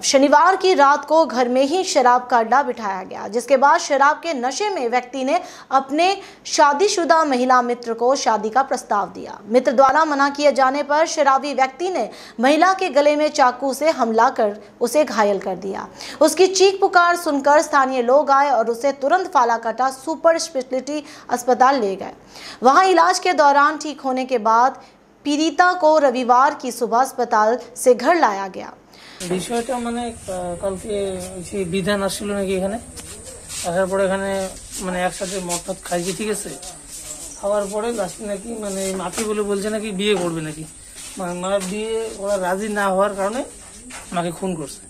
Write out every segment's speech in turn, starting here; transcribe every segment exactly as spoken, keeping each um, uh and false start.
शनिवार की रात को घर में ही शराब का अड्डा बिठाया गया, जिसके बाद शराब के नशे में व्यक्ति ने अपने शादीशुदा महिला मित्र को शादी का प्रस्ताव दिया। मित्र द्वारा मना किए जाने पर शराबी व्यक्ति ने महिला के गले में चाकू से हमला कर उसे घायल कर दिया। उसकी चीख पुकार सुनकर स्थानीय लोग आए और उसे तुरंत फालाकाटा सुपर स्पेशलिटी अस्पताल ले गए। वहां इलाज के दौरान ठीक होने के बाद पीड़िता को रविवार की सुबह अस्पताल से घर लाया गया। বিষয়টা মানে কালকে সেই বিধান আসছিল নাকি এখানে আসার পরে এখানে মানে একসাথে মদ টদ খাইছি, ঠিক আছে। খাওয়ার পরে লাস্টে নাকি মানে মাকে বলে বলছে নাকি বিয়ে করবে নাকি, মানে বিয়ে ওরা রাজি না হওয়ার কারণে মাকে খুন করছে।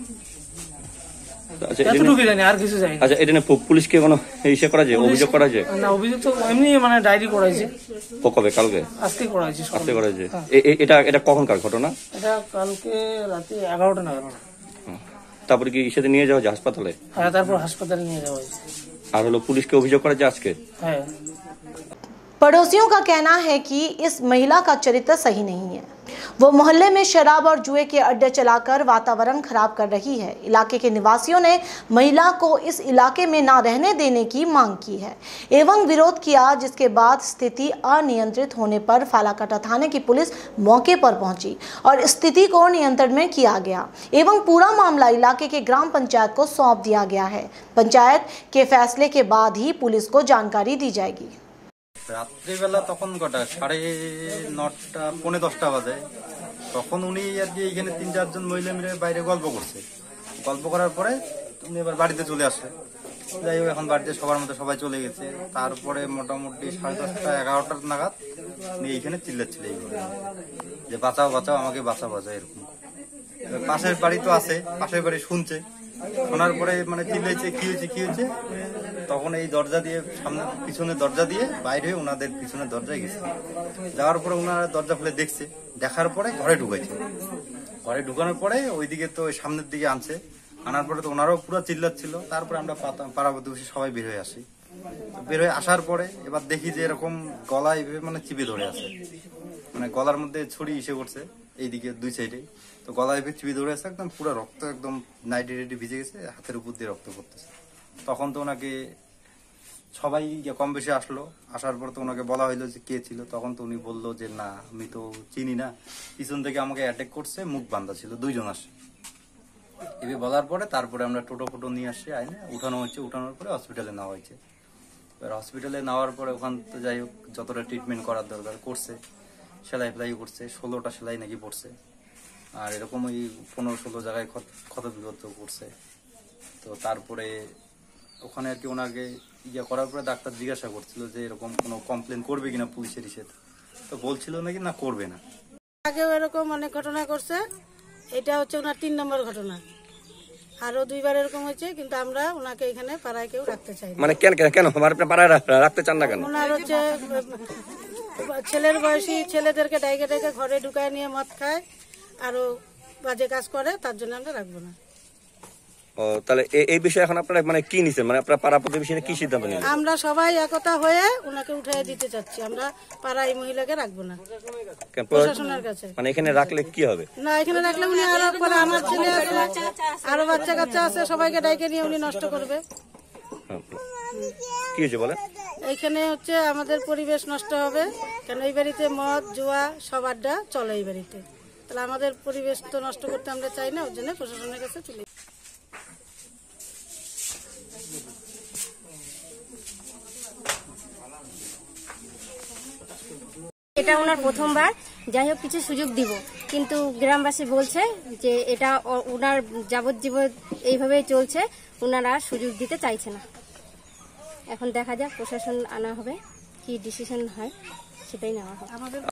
এতটুকু জানি, আর কিছু জানি না। আচ্ছা, এটা পুলিশকে কোনো ইসে করা যায়, অভিযোগ করা যায়? না, অভিযোগ তো এমনি মানে ডায়েরি করাইছে। কবে? কালকে? আজকে করাইছে। আজকে করাইছে। এটা এটা কখনকার ঘটনা? এটা কালকে রাতে এগারোটা নাগাদ। তারপরে কি ইসেতে নিয়ে যাওয়া যায় হাসপাতালে? হ্যাঁ, তারপর হাসপাতালে নিয়ে যাওয়া হয়েছে। আর হলো পুলিশকে অভিযোগ করা যায় আজকে? হ্যাঁ। पड़ोसियों का कहना है कि इस महिला का चरित्र सही नहीं है। वो मोहल्ले में शराब और जुए के अड्डे चलाकर वातावरण खराब कर रही है। इलाके के निवासियों ने महिला को इस इलाके में ना रहने देने की मांग की है एवं विरोध किया, जिसके बाद स्थिति अनियंत्रित होने पर फालाकाटा थाने की पुलिस मौके पर पहुंची और स्थिति को नियंत्रण में किया गया एवं पूरा मामला इलाके के ग्राम पंचायत को सौंप दिया गया है। पंचायत के फैसले के बाद ही पुलिस को जानकारी दी जाएगी। রাত্রিবেলা তখন কটা সাড়ে নটা পৌনে দশটা বাজে, তখন উনি আর কি এখানে তিন চারজন মহিলা মিলে বাইরে গল্প করছে। গল্প করার পরে উনি এবার বাড়িতে চলে আসে। যাই হোক, এখন বাড়িতে সবার মতো সবাই চলে গেছে। তারপরে মোটামুটি সাড়ে দশটা এগারোটার নাগাদ উনি এইখানে চিল্লাচ্ছিল যে বাঁচাও বাঁচাও, আমাকে বাঁচা বাঁচাও, এরকম। পাশের বাড়ি তো আছে, পাশের বাড়ি শুনছে। শোনার পরে মানে চিল্লাইছে কি হয়েছে কি হয়েছে, তখন এই দরজা দিয়ে সামনে পিছনে দরজা দিয়ে বাইরে ওনাদের পিছনের দরজায় গেছে। যাওয়ার পরে ওনারা দরজা খুলে দেখছে, দেখার পরে ঘরে ঢুকাইছে। ঘরে ঢুকানোর পরে ওইদিকে তো সামনের দিকে আনছে, আনার পরে তো ওনারাও পুরো চিল্লাচ্ছিল। তারপরে আমরা পাড়া প্রতিবেশী সবাই বের হয়ে আসি। বের হয়ে আসার পরে এবার দেখি যে এরকম গলায় মানে চিপে ধরে আছে, মানে গলার মধ্যে ছুরি এসে করছে এইদিকে দুই সাইডে। তো গলায় চিপে ধরে আছে, একদম পুরো রক্ত একদম নাইটি টাইটি ভিজে গেছে, হাতের উপর দিয়ে রক্ত পড়তেছে। তখন তো ওনাকে সবাই কম বেশি আসলো। আসার পর তো ওনাকে বলা হইলো যে কে ছিল। তখন তো উনি বললো যে না, আমি তো চিনি না, পিছন থেকে আমাকে অ্যাটাক করছে, মুখ বান্ধা ছিল, দুইজন আসে। এবার বলার পরে তারপরে আমরা টোটো ফোটো নিয়ে আসি, আইনে উঠানো হচ্ছে। উঠানোর পরে হসপিটালে নেওয়া হয়েছে। এবার হসপিটালে নেওয়ার পরে ওখান তো যাই হোক যতটা ট্রিটমেন্ট করার দরকার করছে, সেলাই ফেলাই করছে, ষোলোটা সেলাই নাকি পড়ছে। আর এরকম ওই পনেরো ষোলো জায়গায় ক্ষত বিক্ষত করছে। তো তারপরে ওখানে আর কি ওনাকে ইয়ে করার পরে ডাক্তার জিজ্ঞাসা করছিল যে এরকম কোনো কমপ্লেন করবে কিনা পুলিশের হিসেবে। তো বলছিল নাকি না করবে না। আগেও এরকম অনেক ঘটনা করছে, এটা হচ্ছে ওনার তিন নম্বর ঘটনা। আরো দুইবার এরকম হয়েছে, কিন্তু আমরা ওনাকে এখানে পাড়ায় কেউ রাখতে চাই না। মানে কেন কেন কেন পাড়ায় রাখতে চান না কেন? ওনার হচ্ছে ছেলের বয়সী ছেলেদেরকে ডাইকে ডাইকে ঘরে ঢুকায় নিয়ে মদ খায়, আরো বাজে কাজ করে, তার জন্য আমরা রাখবো না। ও, তাহলে এই বিষয়ে এখন আপনারা মানে কি নিছেন, মানে আপনারা পাড়া প্রতিবেশী কি সিদ্ধান্ত নিলেন? আমরা সবাই একতা হয়ে ওনাকে উঠিয়ে দিতে চাচ্ছি। আমরা পাড়া এই মহিলাকে রাখবো না প্রশাসনের কাছে। মানে এখানে রাখলে কি হবে? না, এখানে রাখলে উনি আরো পরে আমার ছেলে আছে, আরো বাচ্চা কাচ্চা আছে, সবাইকে ডাইকে নিয়ে উনি নষ্ট করবে। কি হয়েছে বলেন? এইখানে হচ্ছে আমাদের পরিবেশ নষ্ট হবে, কেন এই বাড়িতে মদ জুয়া সব আড্ডা চলে এই বাড়িতে। তাহলে আমাদের পরিবেশ তো নষ্ট করতে আমরা চাই না, ওর জন্য প্রশাসনের কাছে চলে। এটা ওনার প্রথমবার, যাই হোক কিছু সুযোগ দিব, কিন্তু গ্রামবাসী বলছে যে এটা ওনার যাবজ্জীবন এইভাবেই চলছে, ওনারা সুযোগ দিতে চাইছে না। এখন দেখা যাক প্রশাসন আনা হবে, কি ডিসিশন হয় সেটাই নেওয়া হবে।